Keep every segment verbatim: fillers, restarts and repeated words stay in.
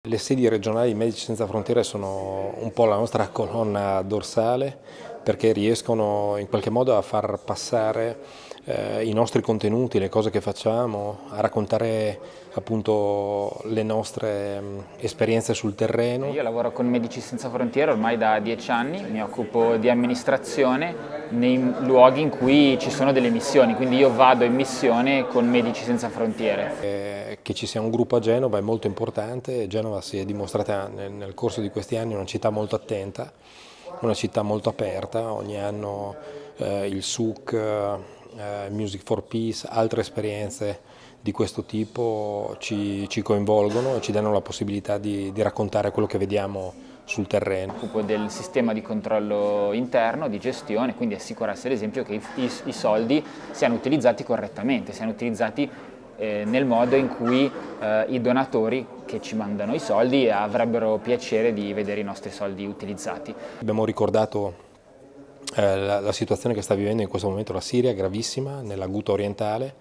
Le sedi regionali di Medici Senza Frontiere sono un po' la nostra colonna dorsale perché riescono in qualche modo a far passare eh, i nostri contenuti, le cose che facciamo, a raccontare appunto le nostre mh, esperienze sul terreno. Io lavoro con Medici Senza Frontiere ormai da dieci anni, mi occupo di amministrazione nei luoghi in cui ci sono delle missioni, quindi io vado in missione con Medici Senza Frontiere. Eh, che ci sia un gruppo a Genova è molto importante. Genova si è dimostrata nel, nel corso di questi anni una città molto attenta, una città molto aperta. Ogni anno eh, il S U C, eh, Music for Peace, altre esperienze di questo tipo ci, ci coinvolgono e ci danno la possibilità di, di raccontare quello che vediamo sul terreno. Mi occupo del sistema di controllo interno, di gestione, quindi assicurarsi ad esempio che i, i, i soldi siano utilizzati correttamente, siano utilizzati eh, nel modo in cui eh, i donatori che ci mandano i soldi avrebbero piacere di vedere i nostri soldi utilizzati. Abbiamo ricordato eh, la, la situazione che sta vivendo in questo momento la Siria, gravissima, nella Ghouta orientale,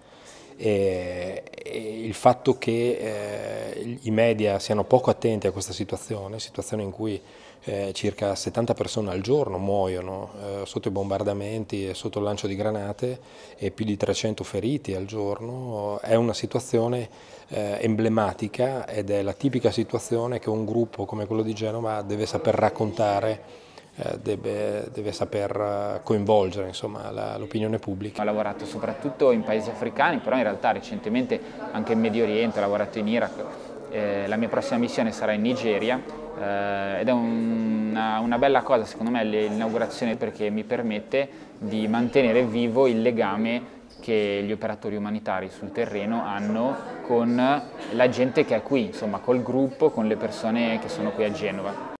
e, e il fatto che eh, i media siano poco attenti a questa situazione, situazione in cui eh, circa settanta persone al giorno muoiono eh, sotto i bombardamenti e sotto il lancio di granate e più di trecento feriti al giorno, è una situazione eh, emblematica ed è la tipica situazione che un gruppo come quello di Genova deve saper raccontare. Deve, deve saper coinvolgere l'opinione pubblica. Ho lavorato soprattutto in paesi africani, però in realtà recentemente anche in Medio Oriente, ho lavorato in Iraq, eh, la mia prossima missione sarà in Nigeria eh, ed è un, una, una bella cosa secondo me l'inaugurazione perché mi permette di mantenere vivo il legame che gli operatori umanitari sul terreno hanno con la gente che è qui, insomma col gruppo, con le persone che sono qui a Genova.